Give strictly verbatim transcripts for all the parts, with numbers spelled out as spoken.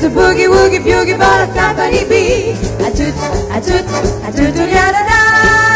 a boogie woogie boogie butterfly bunny bee. I toot, I toot, I toot, toot, ya da da.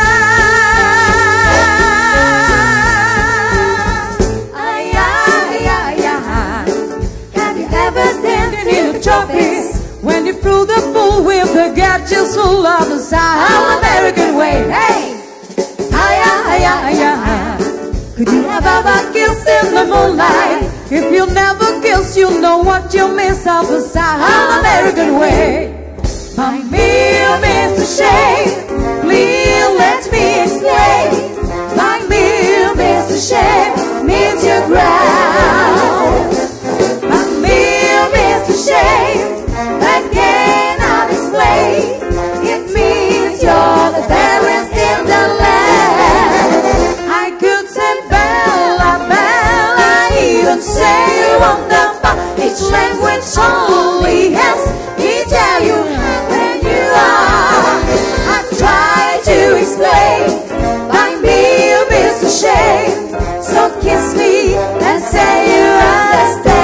Ay, ay, ay, ay. Have you ever danced in the tropics when you threw the pool with the gadgets full of the South American way? Hey, ay, ay, ay, ay. Could you have ever kissed in the moonlight? If you never kiss, you'll know what you miss of the South American way. My dear Mister Shea, please let me explain. My dear Mister Shea means you're ground. My dear Mister Shea, that cannot explain. It means you're the fairest in the land. I could say Bella, Bella, even say wonderful. Each language only has Italian when you are. I try to explain by me, Mister Shea. So kiss me and say you understand.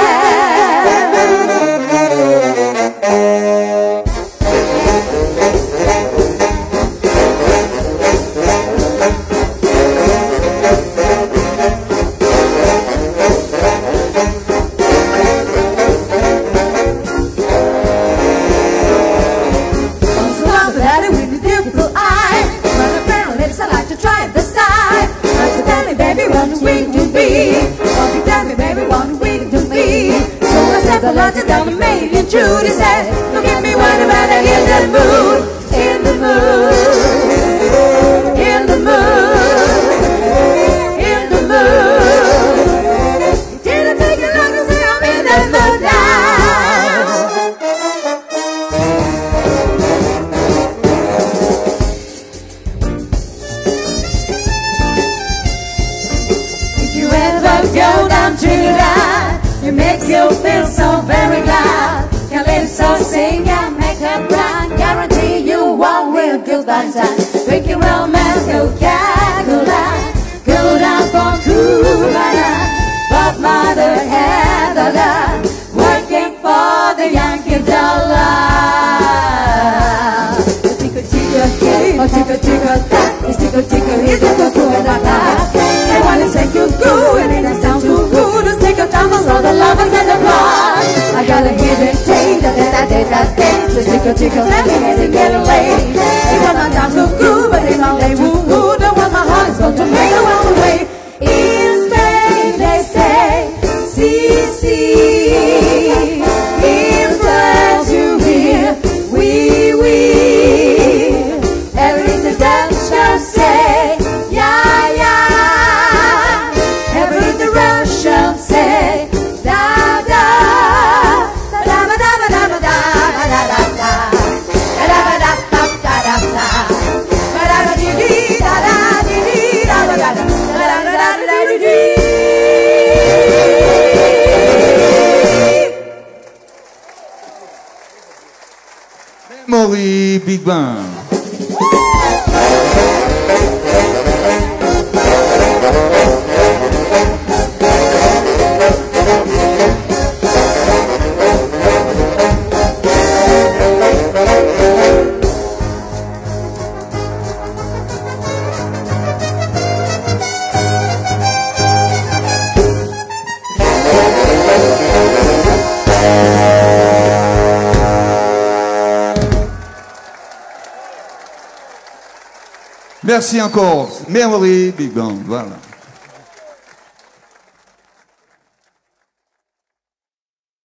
The lights down and made it true. He said, look at me, what about I in the mood, in the mood, in the mood, in the mood. It didn't take you long to say I'm in the mood now. If you ever go down to the line, it makes you feel so very glad. Calypso sing and make her brand. Guarantee you one real good bad time. Drinking romance, go Cagola. Go down for Cubana. But mother had a lot. Working for the Yankee dollar. Tickle tickle tickle, oh tickle tickle tack. It's tickle tickle, it's tickle tickle tack. And when it's like you go and it sounds too good, just take a time for the lovers and the blood. I gotta hear them say that that that that that. Just tickle tickle, let me get it getting late. It got my time too good, but in my day woo woo. Don't want my heart is going to make a walk away. In Spain they say, see see. In France you hear, we we. Every the dancers say, yeah yeah. Every the Russians say, da da. Da da da da da da da da da da. Da da da da da da da da. Da da da dee dee da da dee dee da da da da. Da da da da da dee dee. Medley Big Band. Merci encore, Medley Big Band, voilà.